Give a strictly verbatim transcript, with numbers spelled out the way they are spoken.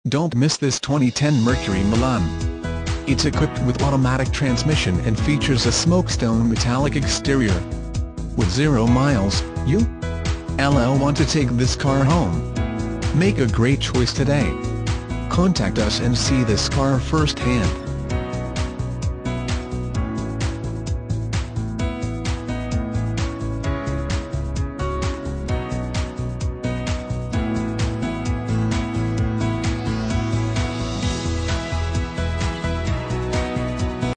Don't miss this twenty ten Mercury Milan. It's equipped with automatic transmission and features a smokestone metallic exterior. With zero miles, you will want to take this car home. Make a great choice today. Contact us and see this car firsthand.